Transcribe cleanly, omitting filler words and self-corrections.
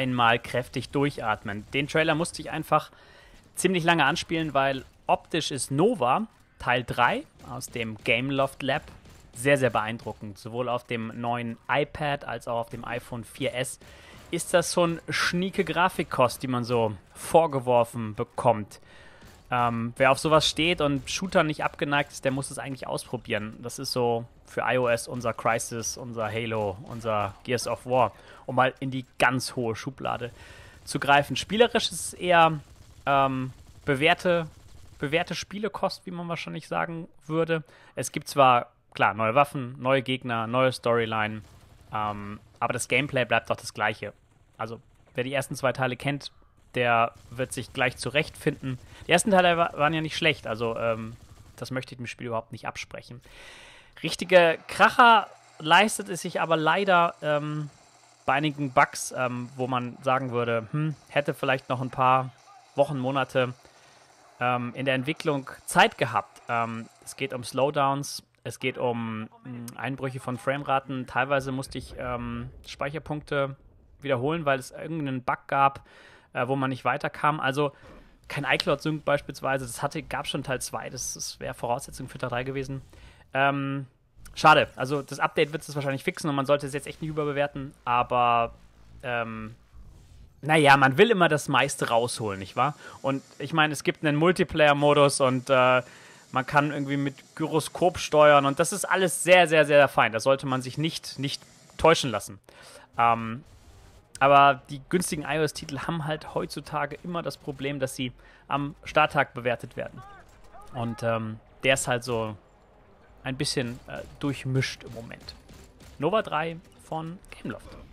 einmal kräftig durchatmen. Den Trailer musste ich einfach ziemlich lange anspielen, weil optisch ist Nova Teil 3 aus dem Gameloft Lab sehr, sehr beeindruckend. Sowohl auf dem neuen iPad als auch auf dem iPhone 4S ist das so ein schnieke Grafikkost, die man so vorgeworfen bekommt. Wer auf sowas steht und Shooter nicht abgeneigt ist, der muss es eigentlich ausprobieren. Das ist so für iOS unser Crysis, unser Halo, unser Gears of War, um mal in die ganz hohe Schublade zu greifen. Spielerisch ist es eher bewährte Spielekost, wie man wahrscheinlich sagen würde. Es gibt zwar, klar, neue Waffen, neue Gegner, neue Storyline, aber das Gameplay bleibt doch das gleiche. Also, wer die ersten 2 Teile kennt, der wird sich gleich zurechtfinden. Die ersten Teile waren ja nicht schlecht, also das möchte ich dem Spiel überhaupt nicht absprechen. Richtige Kracher leistet es sich aber leider bei einigen Bugs, wo man sagen würde, hätte vielleicht noch ein paar Wochen, Monate in der Entwicklung Zeit gehabt. Es geht um Slowdowns, es geht um Einbrüche von Frameraten. Teilweise musste ich Speicherpunkte wiederholen, weil es irgendeinen Bug gab, wo man nicht weiterkam. Also kein iCloud-Sync beispielsweise, das gab schon Teil 2, das wäre Voraussetzung für Teil 3 gewesen. Schade, also das Update wird es wahrscheinlich fixen und man sollte es jetzt echt nicht überbewerten, aber naja, man will immer das meiste rausholen, nicht wahr? Und ich meine, es gibt einen Multiplayer-Modus und man kann irgendwie mit Gyroskop steuern und das ist alles sehr, sehr, sehr fein. Da sollte man sich nicht täuschen lassen. Aber die günstigen iOS-Titel haben halt heutzutage immer das Problem, dass sie am Starttag bewertet werden. Und der ist halt so ein bisschen durchmischt im Moment. Nova 3 von Gameloft.